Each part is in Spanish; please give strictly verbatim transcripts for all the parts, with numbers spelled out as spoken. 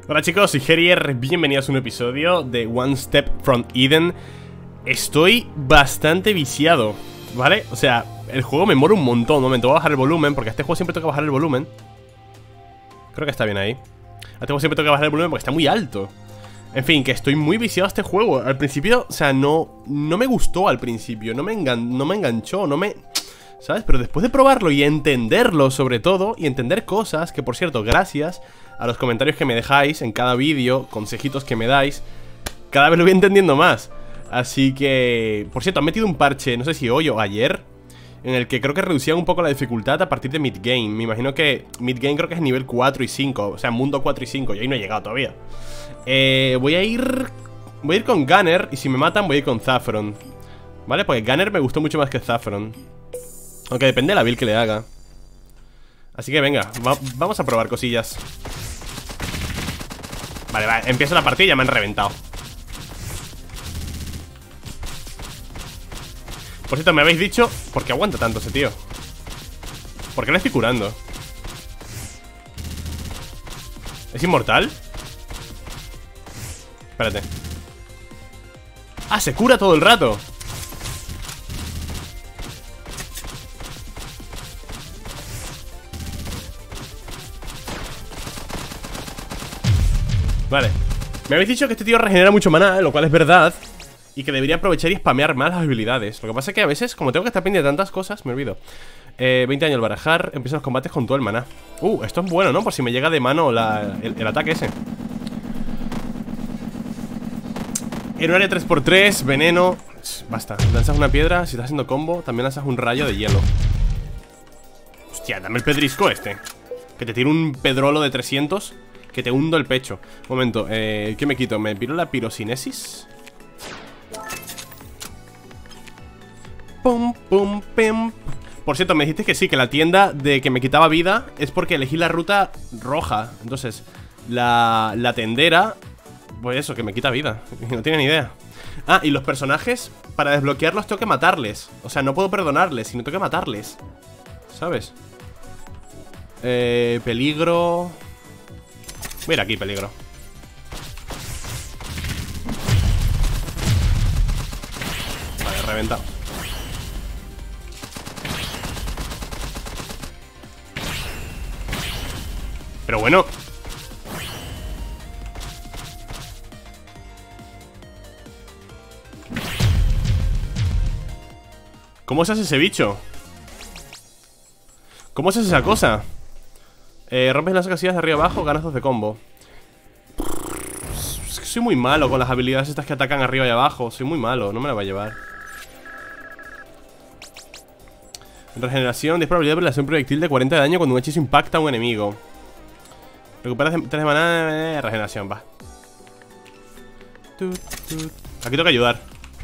Hola chicos, soy Gerier, bienvenidos a un episodio de One Step from Eden. Estoy bastante viciado, ¿vale? O sea, el juego me mola un montón. Un momento, voy a bajar el volumen, porque a este juego siempre tengo que bajar el volumen. Creo que está bien ahí. A este juego siempre tengo que bajar el volumen porque está muy alto. En fin, que estoy muy viciado a este juego. Al principio, o sea, no, no me gustó al principio. No me, engan, no me enganchó, no me... ¿sabes? Pero después de probarlo y entenderlo sobre todo, y entender cosas, que por cierto, gracias a los comentarios que me dejáis en cada vídeo, consejitos que me dais, cada vez lo voy entendiendo más. Así que, por cierto, han metido un parche, no sé si hoy o ayer, en el que creo que reducían un poco la dificultad a partir de mid-game. Me imagino que mid-game creo que es nivel cuatro y cinco, o sea, mundo cuatro y cinco, y ahí no he llegado todavía. eh, Voy a ir... Voy a ir con Gunner, y si me matan voy a ir con Saffron, ¿vale? Porque Gunner me gustó mucho más que Saffron, aunque depende de la build que le haga. Así que venga, va, vamos a probar cosillas. Vale, vale, empiezo la partida y ya me han reventado. Por cierto, me habéis dicho ¿por qué aguanta tanto ese tío? ¿Por qué le estoy curando? ¿Es inmortal? Espérate. Ah, se cura todo el rato. Vale, me habéis dicho que este tío regenera mucho maná, lo cual es verdad, y que debería aprovechar y spamear más las habilidades. Lo que pasa es que a veces, como tengo que estar pendiente de tantas cosas, me olvido. eh, veinte años al barajar, empiezo los combates con todo el maná. Uh, esto es bueno, ¿no? Por si me llega de mano la, el, el ataque ese. En un área tres por tres, veneno. Basta, lanzas una piedra, si estás haciendo combo, también lanzas un rayo de hielo. Hostia, dame el pedrisco este, que te tiro un pedrolo de trescientos, que te hundo el pecho. Un momento, eh, ¿qué me quito? ¿Me piro la pirocinesis? Pum, pum, pim. Por cierto, me dijiste que sí, que la tienda de que me quitaba vida es porque elegí la ruta roja. Entonces, la, la tendera, pues eso, que me quita vida. No tiene ni idea. Ah, y los personajes, para desbloquearlos tengo que matarles. O sea, no puedo perdonarles, sino tengo que matarles, ¿sabes? Eh, peligro... Mira aquí, peligro. Vale, reventado. Pero bueno. ¿Cómo se hace ese bicho? ¿Cómo se hace esa cosa? Eh, rompes las casillas de arriba abajo, ganas dos de combo. Es que soy muy malo con las habilidades estas que atacan arriba y abajo. Soy muy malo, no me la va a llevar. Regeneración, diez probabilidad de relación proyectil de cuarenta de daño cuando un hechizo impacta a un enemigo. Recuperas tres de maná, eh, regeneración, va. Aquí tengo que ayudar.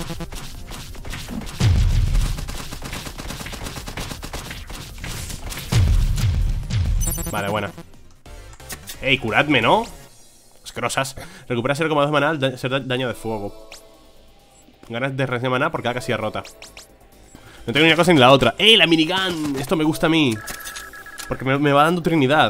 Vale, buena. Ey, curadme, ¿no? Asquerosas. Recupera cero coma dos maná al da ser daño de fuego. Ganas de regeneración de maná por cada casilla rota. No tengo ni una cosa ni la otra. ¡Ey, la minigun! Esto me gusta a mí, porque me, me va dando trinidad.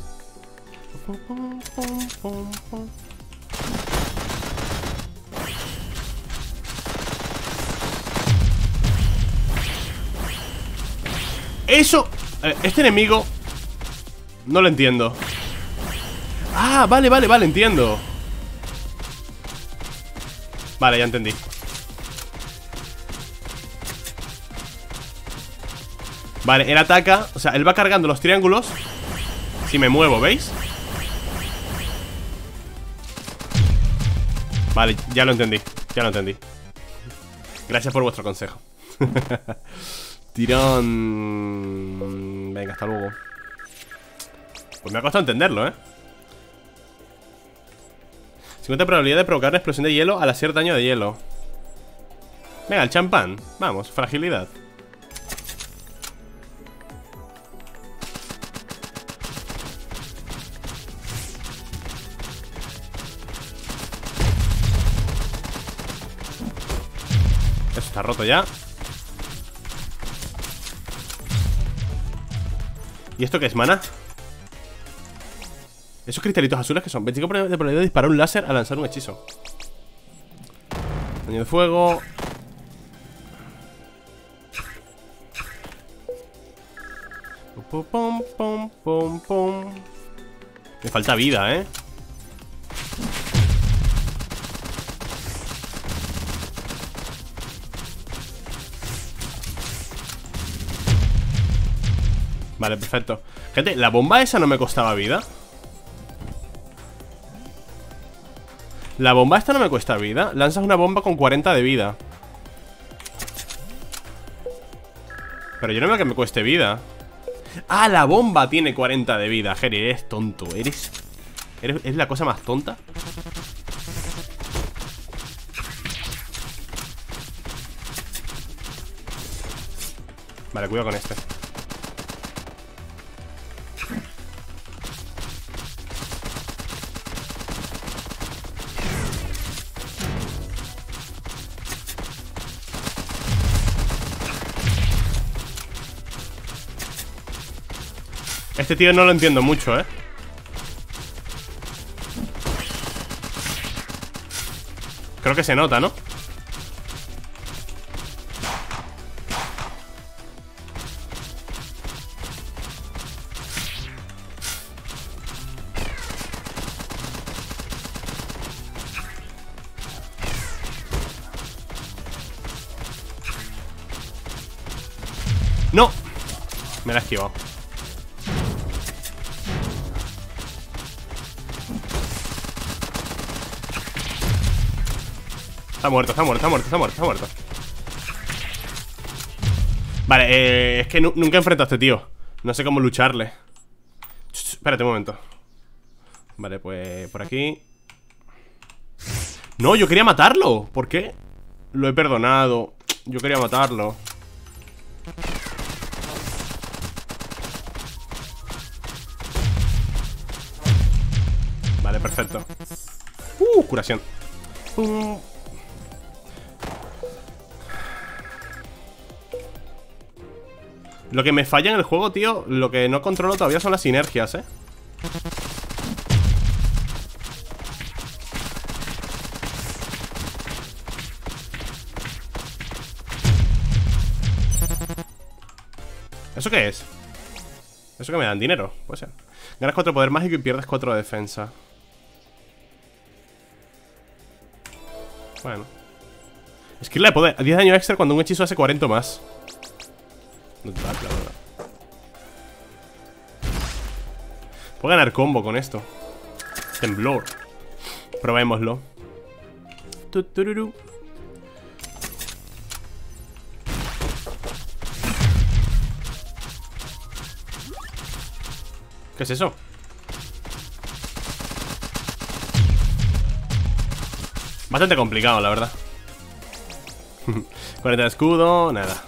Eso... Este enemigo... No lo entiendo. Ah, vale, vale, vale, entiendo. Vale, ya entendí. Vale, él ataca, o sea, él va cargando los triángulos si me muevo, ¿veis? Vale, ya lo entendí, ya lo entendí. Gracias por vuestro consejo. Tirón. Venga, hasta luego. Pues me ha costado entenderlo, ¿eh? cincuenta probabilidad de provocar una explosión de hielo al hacer daño de hielo. Venga, el champán. Vamos, fragilidad. Eso está roto ya. ¿Y esto qué es, mana? Esos cristalitos azules que son veinticinco por ciento de probabilidad de disparar un láser al lanzar un hechizo. Daño de fuego. Pum, pum, pum, pum, pum. Me falta vida, eh. Vale, perfecto. Gente, la bomba esa no me costaba vida. La bomba esta no me cuesta vida. Lanzas una bomba con cuarenta de vida. Pero yo no veo que me cueste vida. Ah, la bomba tiene cuarenta de vida. Jerry, eres tonto. Eres... eres... ¿Es la cosa más tonta? Vale, cuidado con este. Este tío no lo entiendo mucho, ¿eh? Creo que se nota, ¿no? ¡No! Me la he esquivado. Está muerto, está muerto, está muerto, está muerto, está muerto. Vale, eh, es que nu nunca he enfrentado a este tío. No sé cómo lucharle. Ch, espérate un momento. Vale, pues por aquí. No, yo quería matarlo. ¿Por qué? Lo he perdonado. Yo quería matarlo. Vale, perfecto. Uh, curación. Pum. Lo que me falla en el juego, tío, lo que no controlo todavía son las sinergias, ¿eh? ¿Eso qué es? ¿Eso que me dan? ¿Dinero? Puede ser. Ganas cuatro de poder mágico y pierdes cuatro de defensa. Bueno. Esquirla de poder. diez de daño extra cuando un hechizo hace cuarenta más. No te da, la verdad. Puedo ganar combo con esto. Temblor. Probémoslo. Tutururu. ¿Qué es eso? Bastante complicado, la verdad. cuarenta de escudo, nada.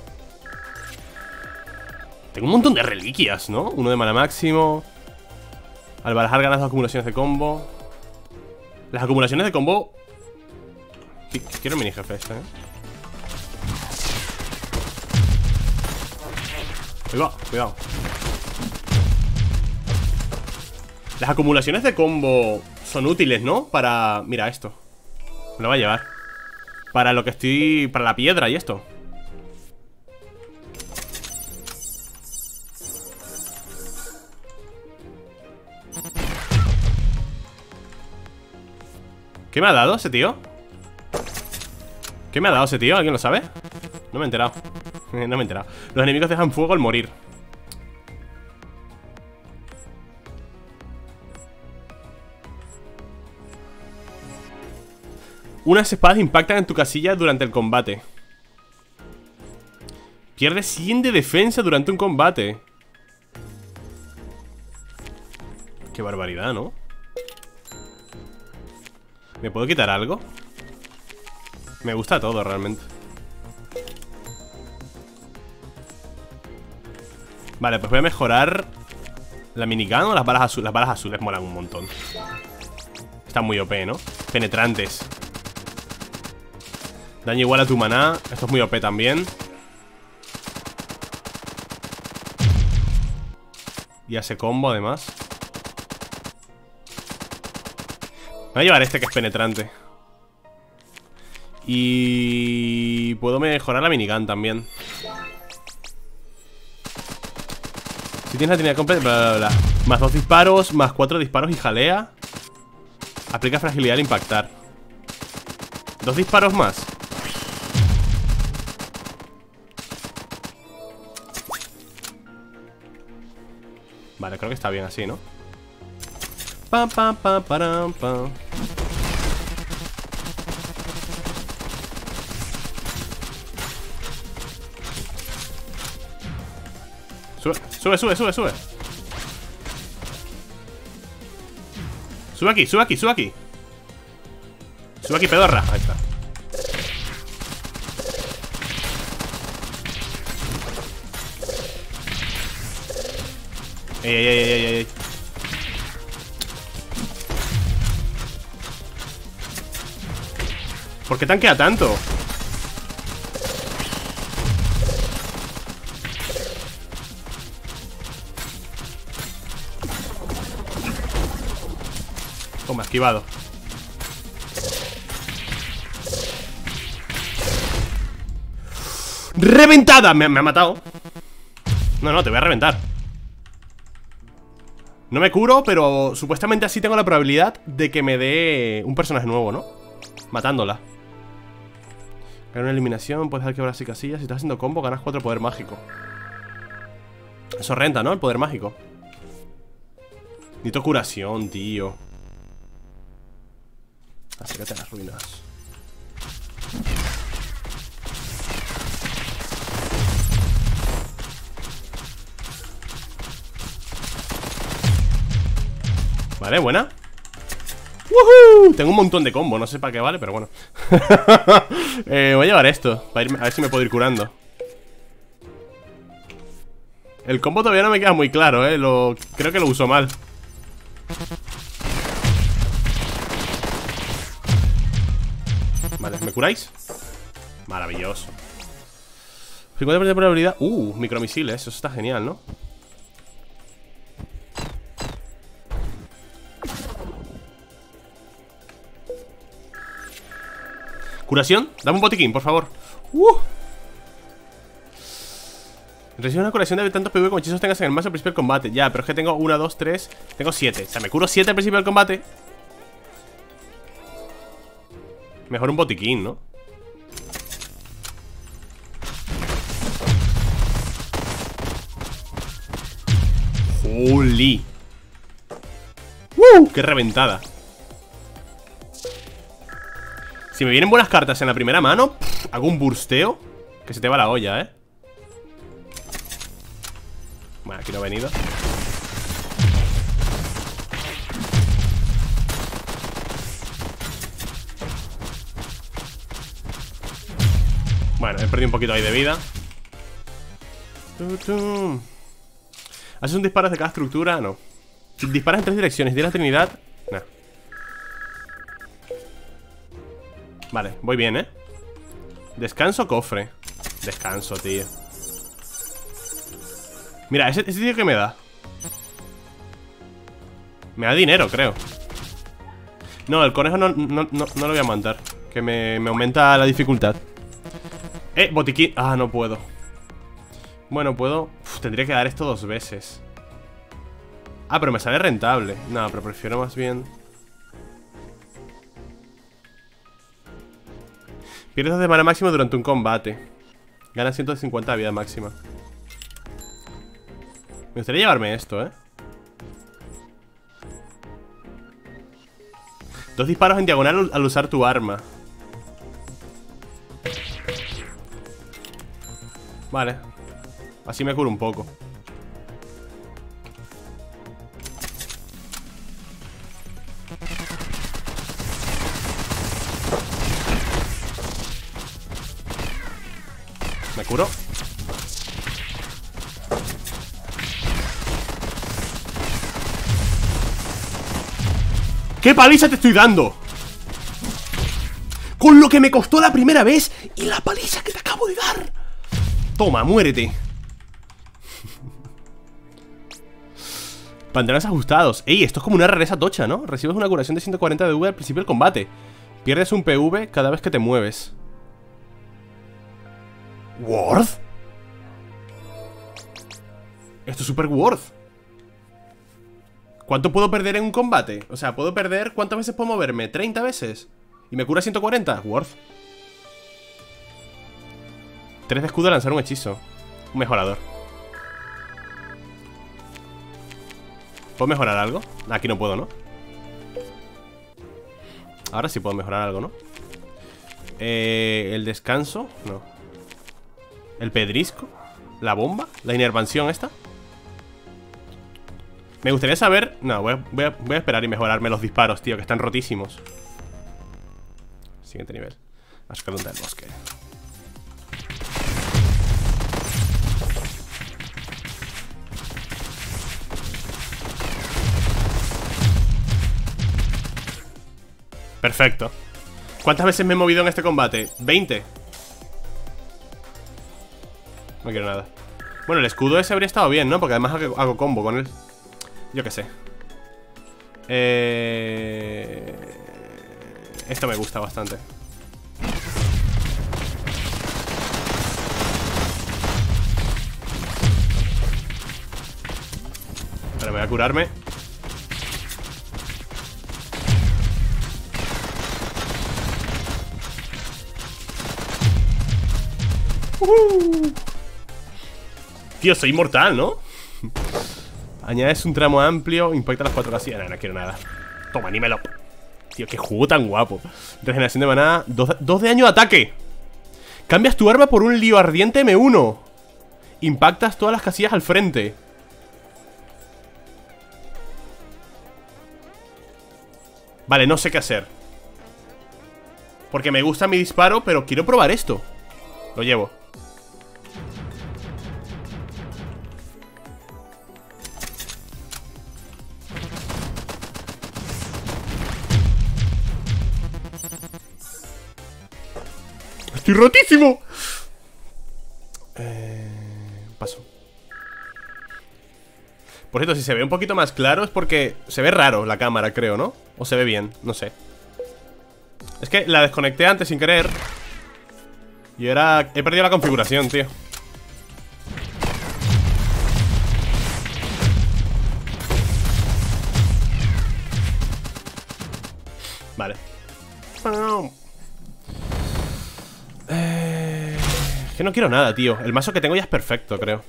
Tengo un montón de reliquias, ¿no? Uno de mana máximo. Al barajar ganas dos acumulaciones de combo. Las acumulaciones de combo. Quiero el mini jefe este, ¿eh? Cuidado, cuidado. Las acumulaciones de combo son útiles, ¿no? Para... Mira esto. Me lo va a llevar. Para lo que estoy... Para la piedra y esto. ¿Qué me ha dado ese tío? ¿Qué me ha dado ese tío? ¿Alguien lo sabe? No me he enterado. No me he enterado. Los enemigos dejan fuego al morir. Unas espadas impactan en tu casilla durante el combate. Pierdes cien de defensa durante un combate. Qué barbaridad, ¿no? ¿Me puedo quitar algo? Me gusta todo, realmente. Vale, pues voy a mejorar la minigun o las balas azules. Las balas azules molan un montón. Están muy O P, ¿no? Penetrantes. Daño igual a tu maná. Esto es muy O P también. Y hace combo además. Voy a llevar este que es penetrante. Y... puedo mejorar la minigun también. Si tienes la trinidad completa, bla, bla, bla. Más dos disparos, más cuatro disparos y jalea. Aplica fragilidad al impactar. Dos disparos más. Vale, creo que está bien así, ¿no? Pam, pam, pam, pam, pam. Sube, sube, sube, sube, sube. Sube aquí, sube aquí, sube aquí. Sube aquí, pedorra. Ahí está. Ey, ey, ey, ey, ey. ¿Por qué tanquea tanto? Toma, esquivado. ¡Reventada! Me, me ha matado. No, no, te voy a reventar. No me curo, pero supuestamente así tengo la probabilidad de que me dé un personaje nuevo, ¿no? Matándola. Gana una eliminación, puedes dejar quebrar así casillas. Si estás haciendo combo, ganas cuatro poder mágico. Eso renta, ¿no? El poder mágico. Necesito curación, tío. Acércate a las ruinas. Vale, buena. ¡Woohoo! Tengo un montón de combo, no sé para qué vale, pero bueno. eh, Voy a llevar esto para irme, a ver si me puedo ir curando. El combo todavía no me queda muy claro, eh lo, creo que lo uso mal. Vale, ¿me curáis? Maravilloso. cincuenta por ciento de probabilidad. Uh, micromisiles, eso está genial, ¿no? ¿Curación? Dame un botiquín, por favor. Uh. Recibe una curación de tantos P V como hechizos tengas en el mazo al principio del combate. Ya, pero es que tengo uno, dos, tres. Tengo siete. O sea, me curo siete al principio del combate. Mejor un botiquín, ¿no? ¡Holy! ¡Uh! ¡Qué reventada! Si me vienen buenas cartas en la primera mano, pff, hago un bursteo que se te va la olla, ¿eh? Bueno, aquí no he venido. Bueno, he perdido un poquito ahí de vida. ¿Haces un disparo de cada estructura? No. Disparas en tres direcciones. ¿Tienes la trinidad? Nah. Vale, voy bien, ¿eh? Descanso, cofre. Descanso, tío. Mira, ese, ese tío que me da. Me da dinero, creo. No, el conejo no, no, no, no lo voy a mandar. Que me, me aumenta la dificultad. Eh, botiquín. Ah, no puedo. Bueno, puedo. Uf, tendría que dar esto dos veces. Ah, pero me sale rentable. No, pero prefiero más bien. Pierdes dos de mana máximo durante un combate. Ganas ciento cincuenta de vida máxima. Me gustaría llevarme esto, ¿eh? Dos disparos en diagonal al usar tu arma. Vale. Así me curo un poco. Me curo. ¡Qué paliza te estoy dando! Con lo que me costó la primera vez y la paliza que te acabo de dar. Toma, muérete. Pantalones ajustados. Ey, esto es como una rareza tocha, ¿no? Recibes una curación de ciento cuarenta de V al principio del combate. Pierdes un P V cada vez que te mueves. ¿Worth? Esto es super worth. ¿Cuánto puedo perder en un combate? O sea, ¿puedo perder? ¿Cuántas veces puedo moverme? ¿treinta veces? ¿Y me cura ciento cuarenta? Worth. tres de escudo, lanzar un hechizo. Un mejorador. ¿Puedo mejorar algo? Aquí no puedo, ¿no? Ahora sí puedo mejorar algo, ¿no? Eh, el descanso. No. El pedrisco. La bomba. La inervación esta. Me gustaría saber... No, voy a, voy, a, voy a esperar y mejorarme los disparos, tío, que están rotísimos. Siguiente nivel. Ascalón del bosque. Perfecto. ¿Cuántas veces me he movido en este combate? veinte. No quiero nada. Bueno, el escudo ese habría estado bien, ¿no? Porque además hago, hago combo con él. Yo qué sé. Eh... Esto me gusta bastante. Ahora voy a curarme. Uh. Tío, soy inmortal, ¿no? Añades un tramo amplio, impacta las cuatro casillas. No, no quiero nada. Toma, anímelo. Tío, qué juego tan guapo. Regeneración de maná, dos de daño de ataque. Cambias tu arma por un lío ardiente eme uno. Impactas todas las casillas al frente. Vale, no sé qué hacer. Porque me gusta mi disparo, pero quiero probar esto. Lo llevo. ¡Estoy rotísimo! Eh, paso. Por cierto, si se ve un poquito más claro es porque se ve raro la cámara, creo, ¿no? O se ve bien, no sé. Es que la desconecté antes sin querer. Y ahora he perdido la configuración, tío. Vale. Eh, que no quiero nada, tío. El mazo que tengo ya es perfecto, creo.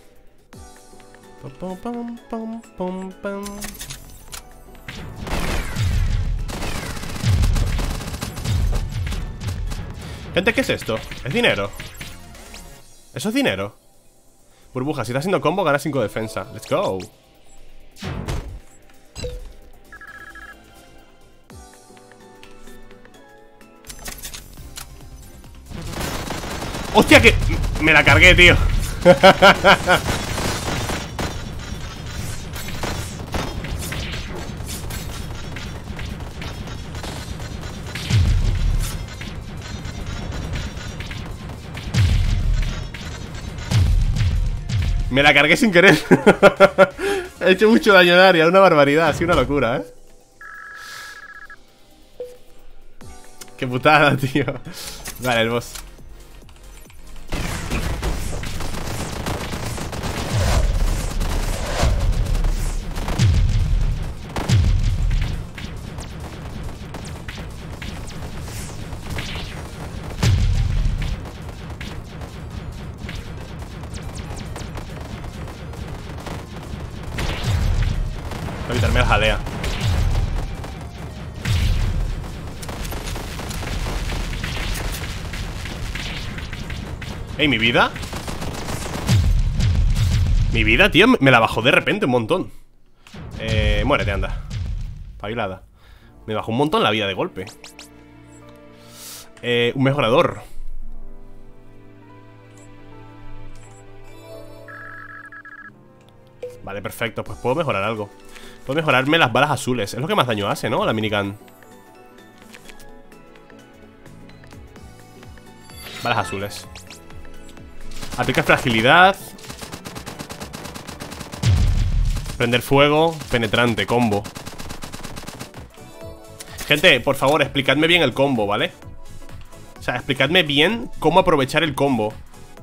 Gente, ¿qué es esto? ¿Es dinero? ¿Eso es dinero? Burbuja, si estás haciendo combo ganas cinco defensa. Let's go. ¡Hostia, que... me la cargué, tío! Me la cargué sin querer. He hecho mucho daño en área, una barbaridad, así una locura, ¿eh? Qué putada, tío. Vale, el boss. Voy a evitarme la jalea. Ey, ¿mi vida? Mi vida, tío, me la bajó de repente un montón. Eh, muérete, anda. Pailada. Me bajó un montón la vida de golpe. Eh, un mejorador. Vale, perfecto, pues puedo mejorar algo. Puedo mejorarme las balas azules. Es lo que más daño hace, ¿no? La minigun. Balas azules. Aplica fragilidad. Prender fuego, penetrante, combo. Gente, por favor, explicadme bien el combo, ¿vale? O sea, explicadme bien cómo aprovechar el combo.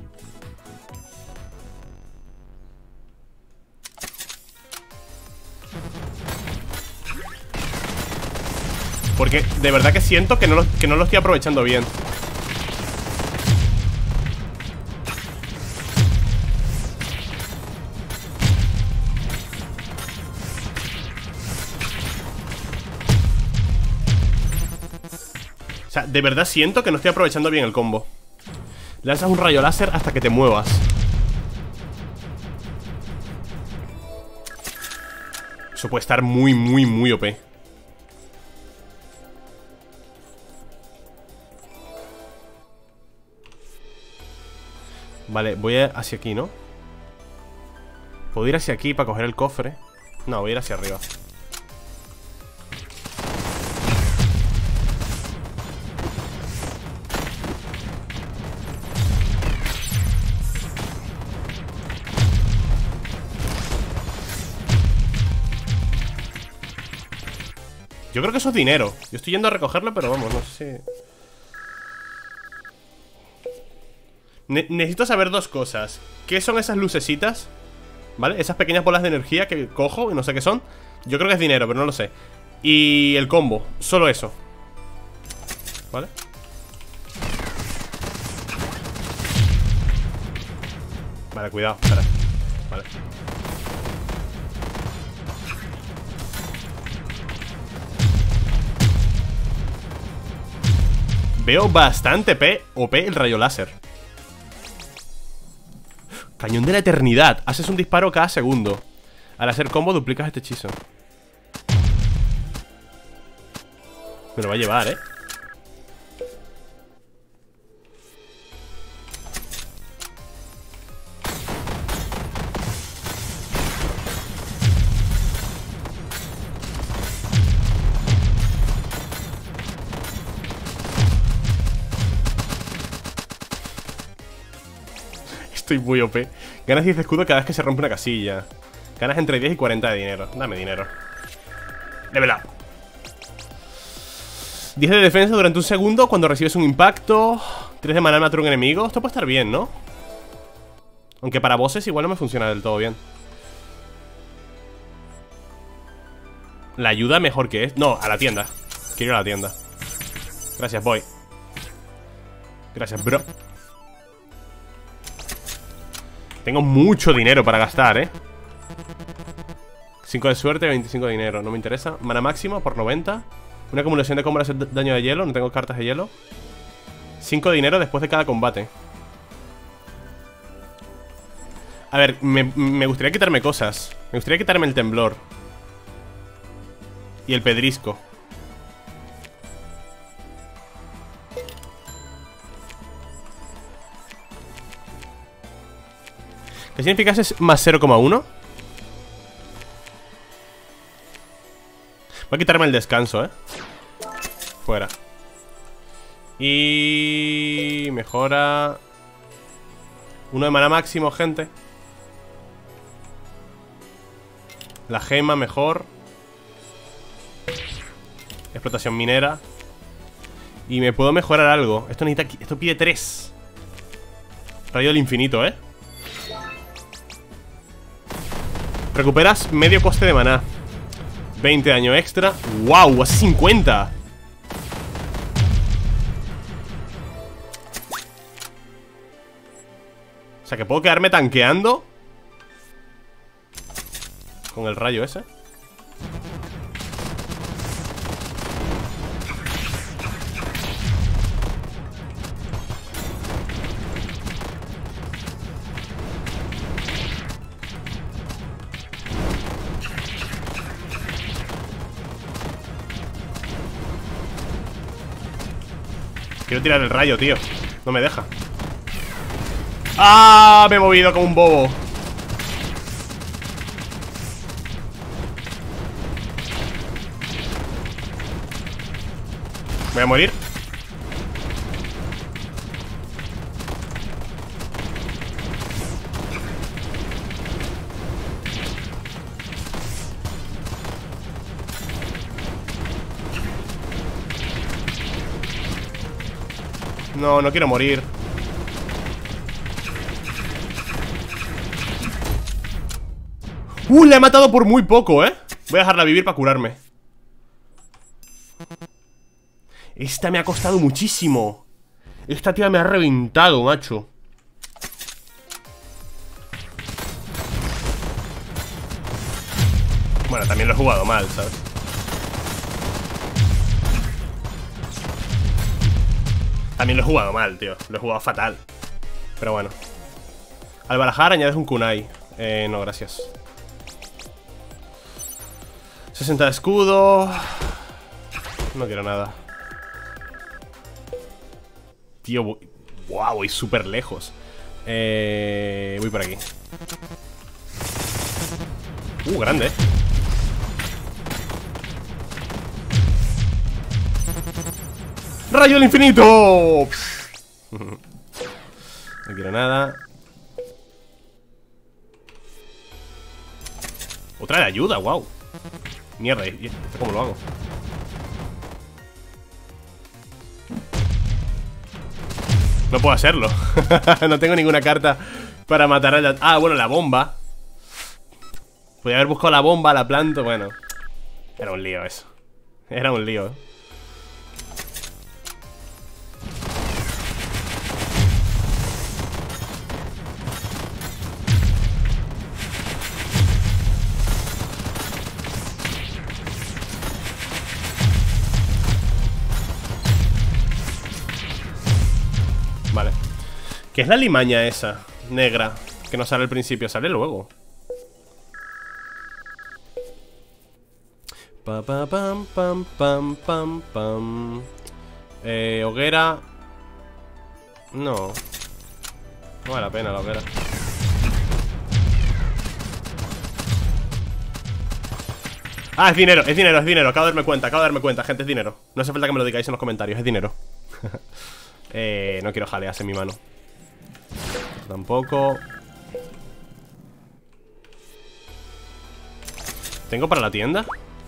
Porque de verdad que siento que no lo, que no lo estoy aprovechando bien. O sea, de verdad siento que no estoy aprovechando bien el combo. Lanzas un rayo láser hasta que te muevas. Eso puede estar muy, muy, muy O P. Vale, voy a hacia aquí, ¿no? ¿Puedo ir hacia aquí para coger el cofre? No, voy a ir hacia arriba. Yo creo que eso es dinero. Yo estoy yendo a recogerlo, pero vamos, no sé si... Ne- necesito saber dos cosas. ¿Qué son esas lucecitas? ¿Vale? Esas pequeñas bolas de energía que cojo y no sé qué son. Yo creo que es dinero, pero no lo sé. Y el combo, solo eso. ¿Vale? Vale, cuidado, espera. Vale. Veo bastante P O P el rayo láser. Cañón de la eternidad. Haces un disparo cada segundo. Al hacer combo duplicas este hechizo. Me lo va a llevar, ¿eh? Estoy muy O P. Ganas diez de escudo cada vez que se rompe una casilla. Ganas entre diez y cuarenta de dinero. Dame dinero. Level up. diez de defensa durante un segundo cuando recibes un impacto. tres de maná matar a un enemigo. Esto puede estar bien, ¿no? Aunque para bosses igual no me funciona del todo bien. La ayuda mejor que es. No, a la tienda. Quiero ir a la tienda. Gracias, boy. Gracias, bro. Tengo mucho dinero para gastar, ¿eh? cinco de suerte, veinticinco de dinero. No me interesa. Mana máximo por noventa. Una acumulación de combos hace daño de hielo. No tengo cartas de hielo. cinco de dinero después de cada combate. A ver, me, me gustaría quitarme cosas. Me gustaría quitarme el temblor. Y el pedrisco. ¿Qué significa ese más cero coma uno? Voy a quitarme el descanso, ¿eh? Fuera. Y... mejora... uno de mana máximo, gente. La gema mejor. Explotación minera. Y me puedo mejorar algo. Esto necesita... esto pide tres. Rayo del infinito, ¿eh? Recuperas medio coste de maná. veinte de daño extra. ¡Wow! Hace cincuenta. O sea que puedo quedarme tanqueando con el rayo ese. Quiero tirar el rayo, tío. No me deja. ¡Ah! Me he movido como un bobo. Voy a morir. No, no quiero morir. Uh, la he matado por muy poco, ¿eh? Voy a dejarla vivir para curarme. Esta me ha costado muchísimo. Esta tía me ha reventado, macho. Bueno, también lo he jugado mal, ¿sabes? También lo he jugado mal, tío. Lo he jugado fatal. Pero bueno. Al barajar añades un kunai. Eh, no, gracias. sesenta de escudo. No quiero nada. Tío, voy... wow, voy súper lejos. Eh, voy por aquí. Uh, grande. ¡Rayo del infinito! No quiero nada. Otra de ayuda, wow. Mierda, ¿y esto cómo lo hago? No puedo hacerlo. No tengo ninguna carta para matar a la... Ah, bueno, la bomba. Podría haber buscado la bomba, la planto, bueno. Era un lío eso. Era un lío, ¿eh? Vale. ¿Qué es la limaña esa? Negra. Que no sale al principio, sale luego. Pa, pa, pam, pam, pam, pam, pam. Eh, hoguera. No. No vale la pena la hoguera. Ah, es dinero, es dinero, es dinero. Acabo de darme cuenta, acabo de darme cuenta, gente, es dinero. No hace falta que me lo digáis en los comentarios, es dinero. eh, no quiero jaleas en mi mano. Tampoco. ¿Tengo para la tienda?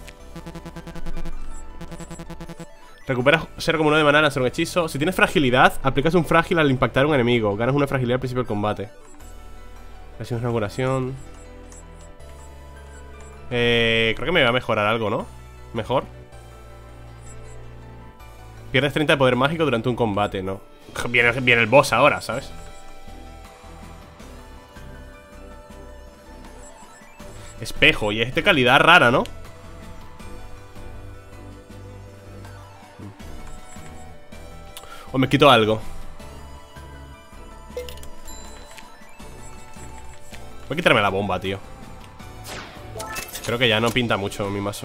Recuperas cero coma uno de maná al hacer un hechizo. Si tienes fragilidad, aplicas un frágil al impactar a un enemigo. Ganas una fragilidad al principio del combate. Así es una curación. Eh, creo que me va a mejorar algo, ¿no? Mejor. Pierdes treinta de poder mágico durante un combate, ¿no? Viene, viene el boss ahora, ¿sabes? Espejo, y es de calidad rara, ¿no? O me quito algo. Voy a quitarme la bomba, tío. Creo que ya no pinta mucho mi mazo.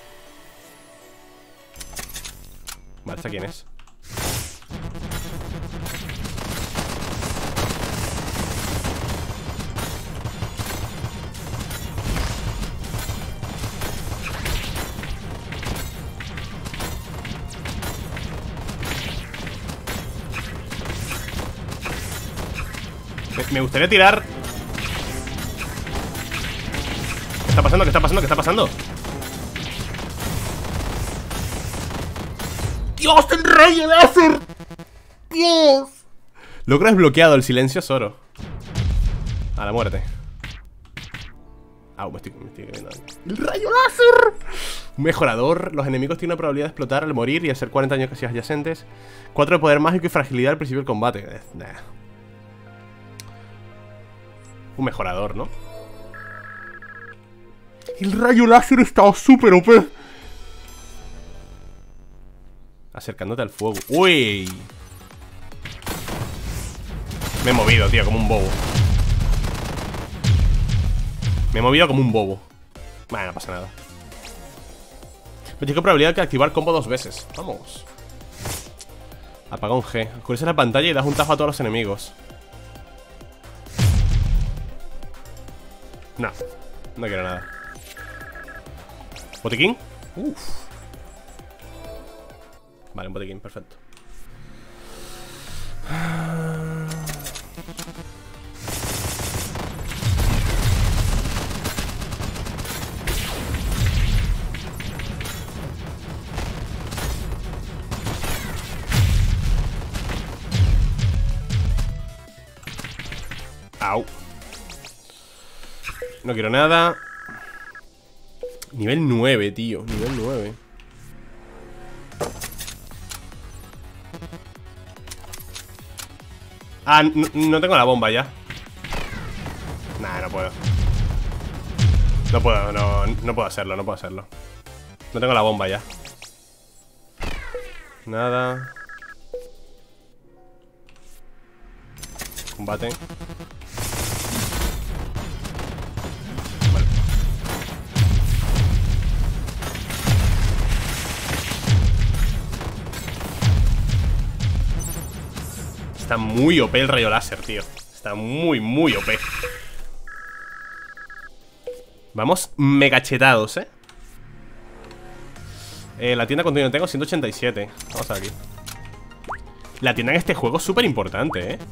Vale, ¿esta quién es? Me gustaría tirar. ¿Qué está pasando? ¿Qué está pasando? ¿Qué está pasando? ¡Dios, el rayo láser! ¡Dios! Logro desbloqueado, el silencio es oro. A la muerte. Ah, me estoy, me estoy cayendo. ¡El rayo láser! Un mejorador. Los enemigos tienen una probabilidad de explotar al morir y hacer cuarenta años casi adyacentes. cuatro de poder mágico y fragilidad al principio del combate. Eh, nah. Un mejorador, ¿no? El rayo láser está súper O P. Acercándote al fuego. ¡Uy! Me he movido, tío, como un bobo. Me he movido como un bobo. Bueno, no pasa nada. veinticinco probabilidad de activar combo dos veces. Vamos. Apaga un G. Oscurece la pantalla y das un tajo a todos los enemigos. No, no quiero nada. ¿Botiquín? Uff. Vale, un botiquín, perfecto. Au. No quiero nada. Nivel nueve, tío. Nivel nueve. Ah, no, no tengo la bomba ya. Nah, no puedo. No puedo, no, no puedo hacerlo, no puedo hacerlo. No tengo la bomba ya. Nada. Combate. Vale. Está muy O P el rayo láser, tío. Está muy, muy O P. Vamos megachetados, ¿eh? Eh, la tienda continua tengo ciento ochenta y siete. Vamos a ver aquí. La tienda en este juego es súper importante, ¿eh?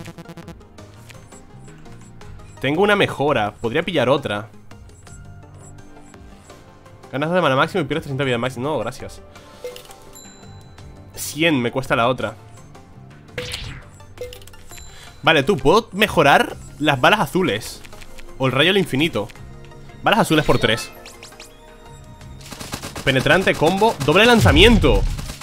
Tengo una mejora. Podría pillar otra. Ganas de mana máximo y pierdes trescientos vida máximo. No, gracias. cien me cuesta la otra. Vale, tú, puedo mejorar las balas azules o el rayo del infinito. Balas azules por tres. Penetrante, combo, doble lanzamiento.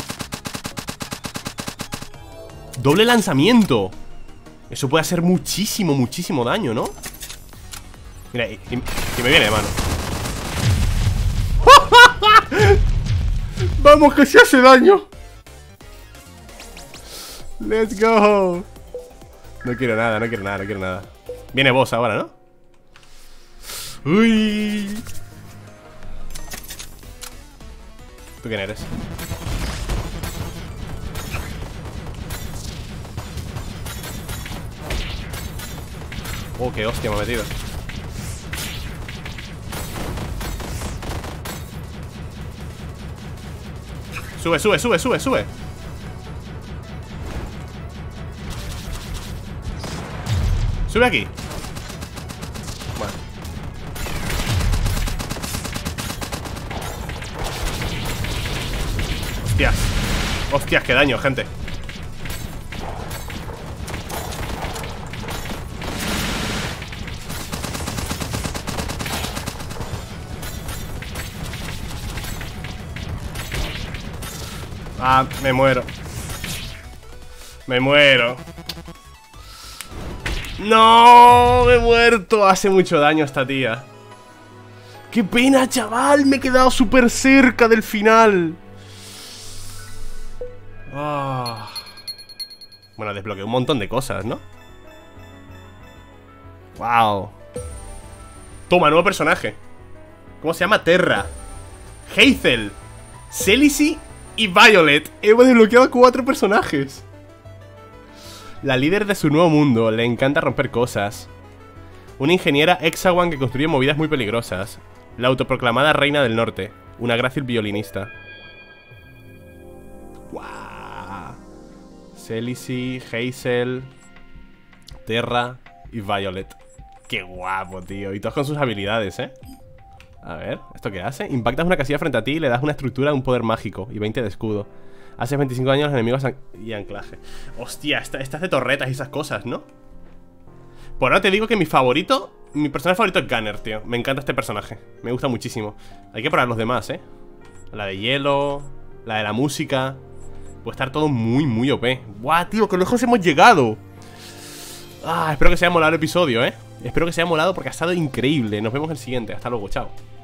Doble lanzamiento. Eso puede hacer muchísimo, muchísimo daño, ¿no? Mira, y, y, y me viene de mano. Vamos, que se hace daño. Let's go. No quiero nada, no quiero nada, no quiero nada. Viene boss ahora, ¿no? Uy. ¿Tú quién eres? Oh, qué hostia me ha metido. Sube, sube, sube, sube, sube. Sube aquí. Bueno. Hostias. Hostias, qué daño, gente. Ah, me muero. Me muero. No, me he muerto. Hace mucho daño esta tía. Qué pena, chaval. Me he quedado súper cerca del final. Oh. Bueno, desbloqueé un montón de cosas, ¿no? Wow. Toma, nuevo personaje. ¿Cómo se llama? Terra, Hazel, Celici y Violet. Hemos desbloqueado cuatro personajes. La líder de su nuevo mundo. Le encanta romper cosas. Una ingeniera Hexagon que construye movidas muy peligrosas. La autoproclamada reina del norte. Una grácil violinista. Wow. Celici, Hazel, Terra y Violet. Qué guapo, tío. Y todos con sus habilidades, ¿eh? A ver, ¿esto qué hace? Impactas una casilla frente a ti y le das una estructura de un poder mágico y veinte de escudo. Haces veinticinco daños a los enemigos y anclaje. Hostia, esta, esta es de torretas y esas cosas, ¿no? Por ahora te digo que mi favorito, mi personaje favorito es Gunner, tío. Me encanta este personaje, me gusta muchísimo. Hay que probar los demás, ¿eh? La de hielo, la de la música. Puede estar todo muy, muy O P. ¡Buah, tío! ¡Qué lejos hemos llegado! Ah, espero que se haya molado el episodio, ¿eh? Espero que se haya molado porque ha estado increíble. Nos vemos en el siguiente, hasta luego, chao.